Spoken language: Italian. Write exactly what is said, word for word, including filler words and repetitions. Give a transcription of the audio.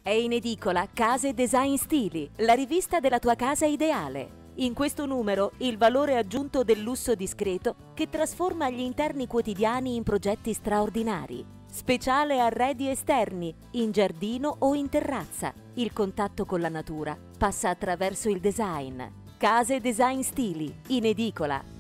È in edicola Case Design Stili, la rivista della tua casa ideale. In questo numero il valore aggiunto del lusso discreto che trasforma gli interni quotidiani in progetti straordinari. Speciale arredi esterni, in giardino o in terrazza. Il contatto con la natura passa attraverso il design. Case Design Stili, in edicola.